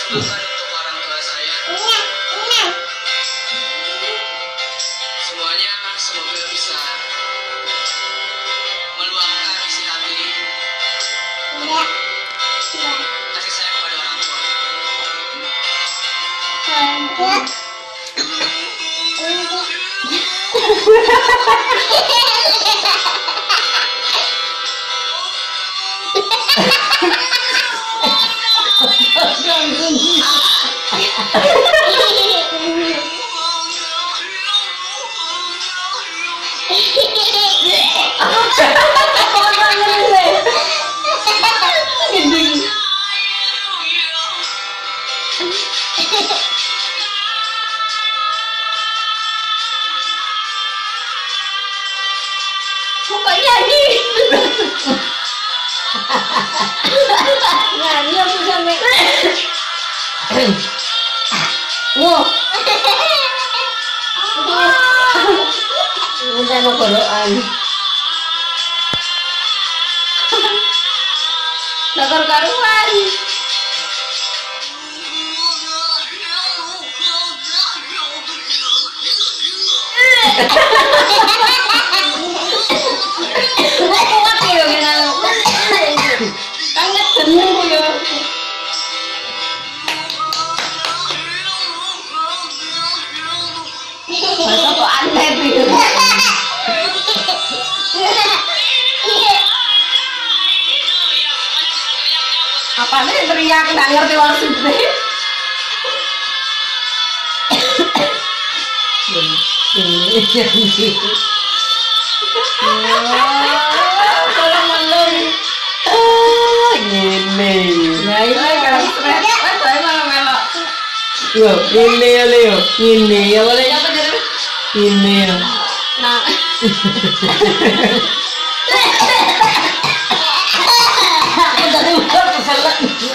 untuk orang tua saya. Semuanya semoga bisa meluapkan isi hati kasih sayang kepada orang tua. Kok nyanyi? Nyanyi aku sampai. Wah. Udah mau koroan. Nakar karuan. Kuat ya kenal. Sangat seneng ya. Masa kok aneh gitu. Apa nih teriak nggak ngerti maksudnya? Kalau malam Ini. nah ini kalau stres saya malah melok. Loh, ini ya Leo. Ini ya boleh. Apa jadi? Ini ya. Nah. Dari udah keselak.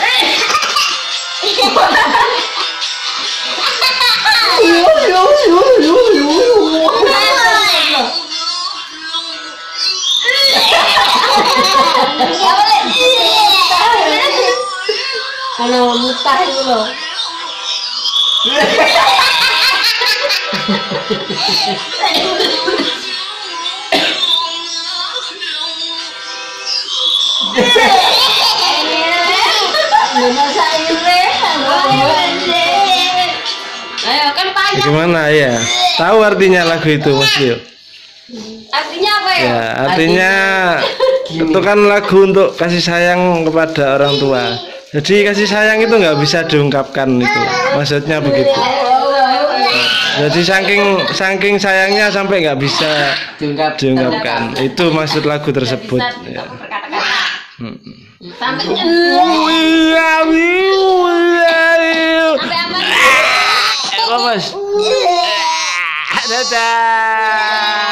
Kalau mutah itu loh. Ayo kan tanya. Gimana ya? Tahu artinya lagu itu Mas Leo? Artinya apa ya? Ya, artinya itu kan lagu untuk kasih sayang kepada orang tua. Jadi kasih sayang itu nggak bisa diungkapkan itu. Maksudnya begitu. Jadi saking sayangnya sampai nggak bisa diungkapkan. Itu maksud lagu tersebut. Ya. Sampai Apa Mas? Dadah.